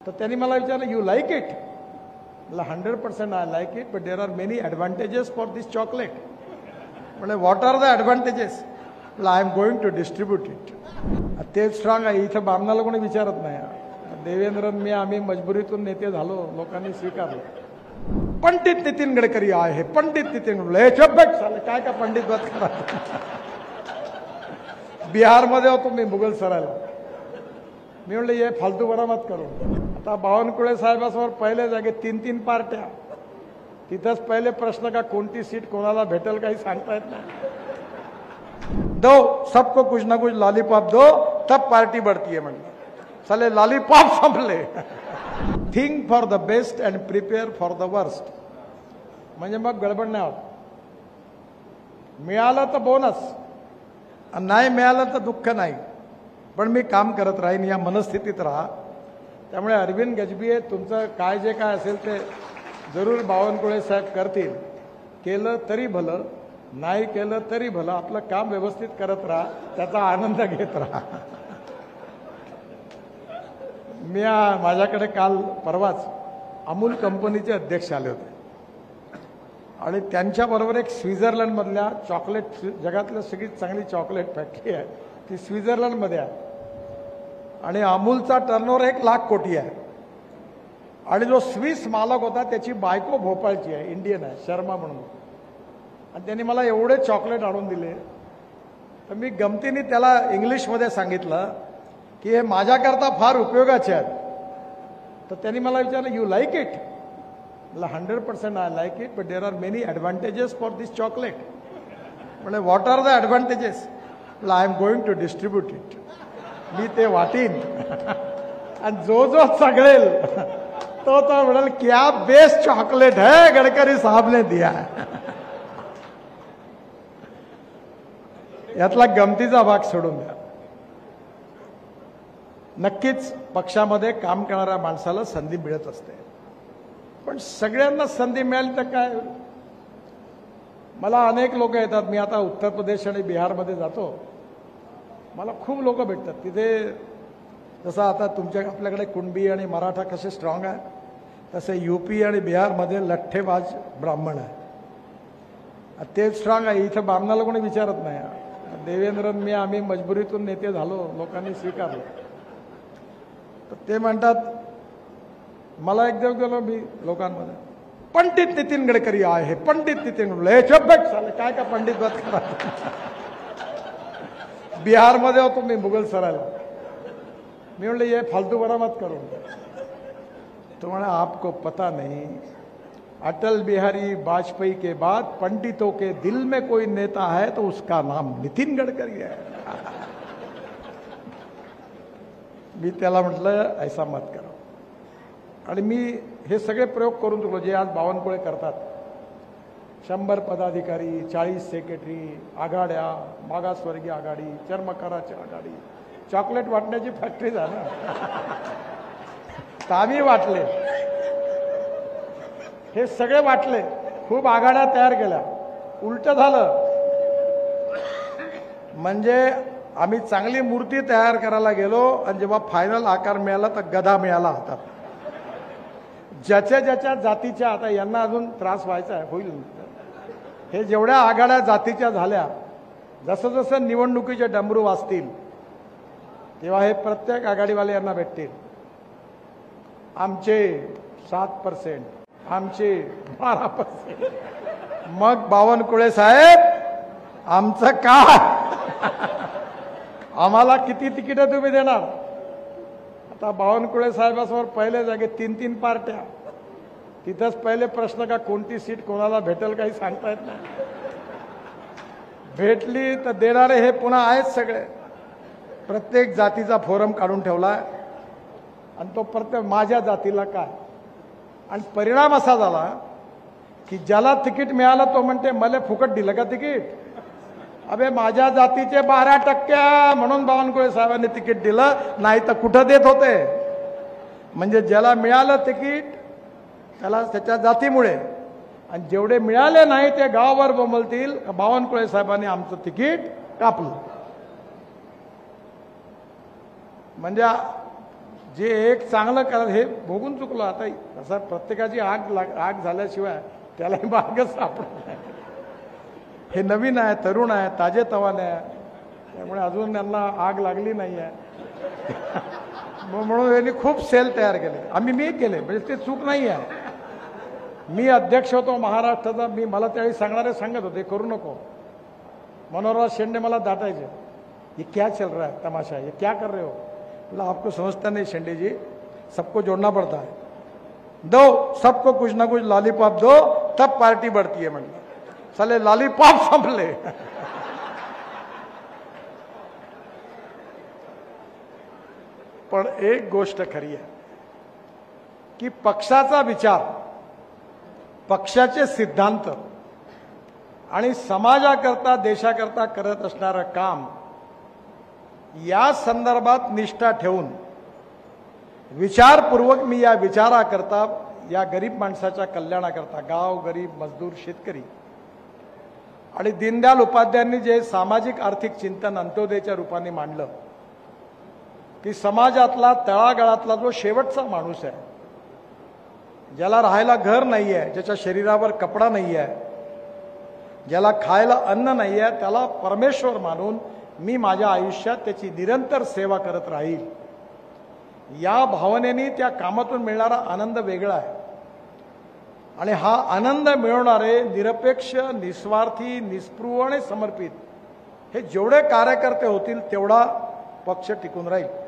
तर त्यांनी मला विचारलं, यू लाईक इट? मला 100% I like it, but there are many advantages for this chocolate. म्हणजे व्हॉट आर द ॲडव्हान्टेजेस? मला I am going to distribute it. ते स्ट्रॉंग आहे. इथं बामणाला कोणी विचारत नाही. देवेंद्रन मी आम्ही मजबुरीतून नेते झालो, लोकांनी स्वीकारलं. पंडित नितीन गडकरी आहे. पंडित नितीन गडकरी काय का पंडित बात करा. बिहारमध्ये होतो मी मुघल सरायला. मी म्हणलं ये फालतू बरा मत करू. आता बावनकुळे साहेबासमोर पहिले जागे 3-3 पार्ट्या. तिथंच पहिले प्रश्न का कोणती सीट कोणाला भेटेल काही सांगता येत नाही. दो सबको कुछ ना कुछ लॉलीपॉप दो तब पार्टी बढ़ती है. म्हणलं साले लॉलीपॉप संपले. Think for the best and prepare for the worst. म्हणजे मग गडबड नाही होत. मिळालं तर बोनस, नाही मिळालं तर दुःख नाही. पण मी काम करत राहीन या मनस्थितीत राहा. त्यामुळे अरविंद गजभिये तुमचं काय जे काय असेल ते जरूर बावनकुळे साहेब करतील. केलं तरी भलं, नाही केलं तरी भलं. आपलं काम व्यवस्थित करत राहा, त्याचा आनंद घेत राहा. मी माझ्याकडे काल परवाच अमूल कंपनीचे अध्यक्ष आले होते आणि त्यांच्याबरोबर एक स्वित्झर्लंडमधल्या चॉकलेट, जगातल्या सगळीत चांगली चॉकलेट फॅक्टरी आहे ती स्वित्झर्लंडमध्ये आहे. आणि अमूलचा टर्नओव्हर 1,00,000 कोटी आहे. आणि जो स्विस मालक होता त्याची बायको भोपाळची आहे, इंडियन आहे, शर्मा म्हणून. आणि त्यांनी मला एवढे चॉकलेट आणून दिले. तर मी गमतीने त्याला इंग्लिशमध्ये सांगितलं की हे माझ्याकरता फार उपयोगाचे आहेत. तर त्यांनी मला विचारलं, यू लाईक इट? मला 100% I like it, but there are many advantages for this chocolate. म्हणजे व्हॉट आर द ॲडव्हान्टेजेस? मला I am going to distribute it. मी ते वाटीन आणि जो जो सगळेल तो तो म्हणाल क्या बेस्ट चॉकलेट है गडकरी साहब ने दिया है. यातला गमतीचा भाग सोडून द्या. नक्कीच पक्षामध्ये काम करणाऱ्या माणसाला संधी मिळत असते. पण सगळ्यांना संधी मिळाली तर काय? मला अनेक लोक येतात. मी आता उत्तर प्रदेश आणि बिहारमध्ये जातो. मला खूप लोक भेटतात तिथे. जसं आता आपल्याकडे कुणबी आणि मराठा कसे स्ट्रॉंग आहे, तसे यूपी आणि बिहारमध्ये लठ्ठेबाज ब्राह्मण आहे. ते स्ट्रॉंग आहे. इथं बामणाला कोणी विचारत नाही. देवेंद्रन मी आम्ही मजबुरीतून नेते झालो, लोकांनी स्वीकारलं. तर ते म्हणतात, मला एक दिवस गेलो मी लोकांमध्ये, पंडित नितीन गडकरी आहे. पंडित नितीन गडकरी काय का पंडित बात करा. बिहारमध्ये होतो मी मुघल सरायला. मी म्हणलं ये फालतू बरा मत करू. तो म्हणे आपको पता नहीं, अटल बिहारी वाजपेयी के बाद पंडितों के दिल में कोई नेता है तो उसका नाम नितीन गडकरी है. मी त्याला म्हटलं ऐसा मत करा. आणि मी हे सगळे प्रयोग करून चुकलो जे आज बावनकुळे करतात. 100 पदाधिकारी, 40 सेक्रेटरी, आघाड्या, मागासवर्गीय आघाडी, चर्मकाराची आघाडी, चॉकलेट वाटण्याची फॅक्टरी झाली. आम्ही वाटले, हे सगळे वाटले, खूप आघाड्या तयार केल्या. उलट झालं. म्हणजे आम्ही चांगली मूर्ती तयार करायला गेलो आणि जेव्हा फायनल आकार मिळाला तर गदा मिळाला हातात. ज्याच्या ज्याच्या जातीच्या, आता यांना अजून त्रास व्हायचा आहे, होईल. हे जेवढ्या आघाड्या जातीच्या झाल्या, जसं जसं निवडणुकीचे डमरू वाजतील तेव्हा हे प्रत्येक आघाडीवाले यांना भेटतील. आमचे 7%, आमचे 12%. मग बावनकुळे साहेब आमचं काय? आम्हाला किती तिकीटं तुम्ही देणार? आता बावनकुळे साहेबासमोर पहिले जागे 3-3 पार्ट्या. तिथंच पहिले प्रश्न का कोणती सीट कोणाला भेटेल काही सांगता येत नाही. भेटली तर देणारे हे पुन्हा आहेत सगळे. प्रत्येक जातीचा फोरम काढून ठेवलाय आणि तो प्रत्येक माझ्या जातीला काय. आणि परिणाम असा झाला की ज्याला तिकीट मिळालं तो म्हणते मला फुकट दिलं का तिकीट? अबे माझ्या जातीचे 12% म्हणून बावनकुळे साहेबांनी तिकीट दिलं, नाही तर कुठं देत होते. म्हणजे ज्याला मिळालं तिकीट त्याला त्याच्या जातीमुळे, आणि जेवढे मिळाले नाही ते गावावर बोंबलतील बावनकुळे साहेबांनी आमचं तिकीट कापलं. म्हणजे जे एक चांगलं करत हे भोगून चुकलो. आता असं प्रत्येकाची आग झाल्याशिवाय त्यालाही मार्गच सापडत नाही. हे नवीन आहे, तरुण आहे, ताजेतवाने आहे, त्यामुळे अजून त्यांना आग लागली नाही आहे. म्हणून त्यांनी खूप सेल तयार केले. मी केले, म्हणजे ते चूक नाही आहे. मी अध्यक्ष होतो महाराष्ट्राचा. मला त्यावेळी सांगणारे सांगत होते करू नको. मनोहरराव शेंडे मला दाटायचे, ये क्या चल रहा है तमाशा, ये क्या कर रहे हो. मतलब आपको समझता नहीं शेंडे जी, सबको जोड़ना पड़ता है. दो सबको कुछ ना कुछ लॉलीपॉप दो, तब पार्टी बढ़ती है. म्हणजे साले लॉलीपॉप संपले. पण एक गोष्ट खरी आहे की पक्षाचा विचार, पक्षाचे सिद्धांत आणि समाजाकरता देशाकरता करत असणारं काम या संदर्भात निष्ठा ठेवून विचारपूर्वक मी या विचाराकरता, या गरीब माणसाच्या कल्याणाकरता, गाव गरीब, मजदूर, शेतकरी आणि दीनदयाल उपाध्यायांनी जे सामाजिक आर्थिक चिंतन अंत्योदयाच्या रूपाने मांडलं की समाजातला तळागाळातला जो शेवटचा माणूस आहे, ज्याला राहायला घर नाही आहे, ज्याच्या शरीरावर कपडा नाही आहे, ज्याला खायला अन्न नाही आहे, त्याला परमेश्वर मानून मी माझ्या आयुष्यात त्याची निरंतर सेवा करत राहील. या भावनेने त्या कामातून मिळणारा आनंद वेगळा आहे. आणि हा आनंद मिळवणारे निरपेक्ष, निस्वार्थी, निस्पृह आणि समर्पित हे जेवढे कार्यकर्ते होतील तेवढा पक्ष टिकून राहील.